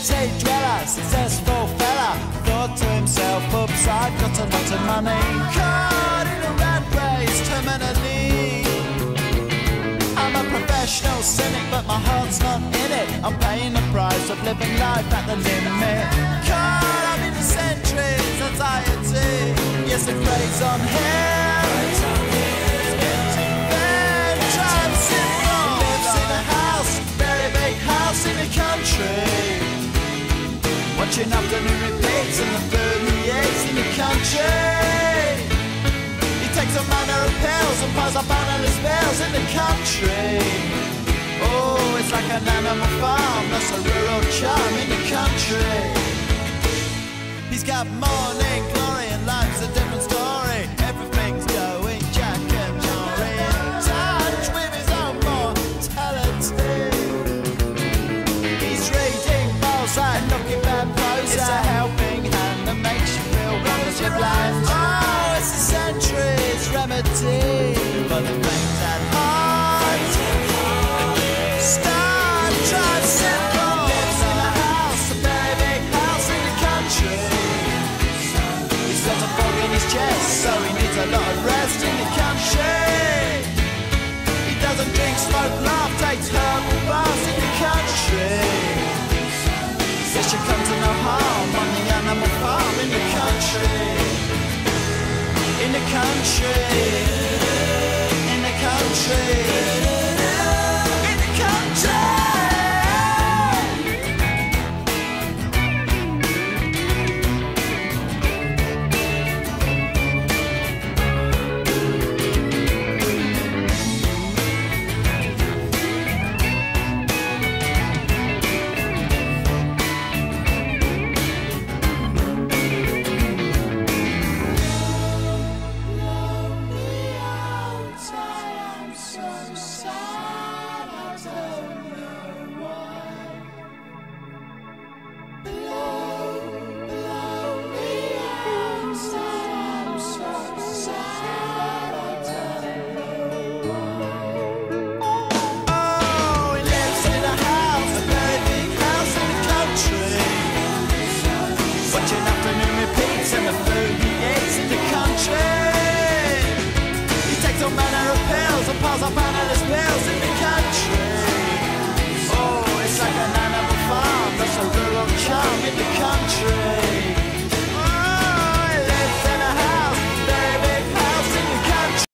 city dweller, successful fella, thought to himself, oops, I've got a lot of money. Caught in a rat race, terminally. I'm a professional cynic, but my heart's not in it. I'm paying the price of living life at the limit. Caught up in the centuries, anxiety. Yes, it preys on him. Then drives him wrong. Lives in a house, very big house in the country. Watching afternoon repeats and the food he eats in the country. He takes a manner of pills and piles up analyst bills in the country. Oh, it's like an animal farm, that's a rural charm in the country. He's got morning glory and life's a different story. Everything's going Jack and Jory, in touch with his own mortality. He's reading Balzac, looking bad prose. It's a helping hand that makes you feel wonderfully blind. Oh, it's a century's remedy for the things at heart. Star drives syndrome. Lives in a house, a very big house in the country. He's got a fog in his chest, so he needs a lot of rest in the country. He doesn't drink, smoke, laugh, takes herbal baths in the country. Guess you come to no harm on the animal farm in the country. In the country. In the country. Piles up analyst bills in the country. Oh, it's like an animal farm, that's a rural charm in the country.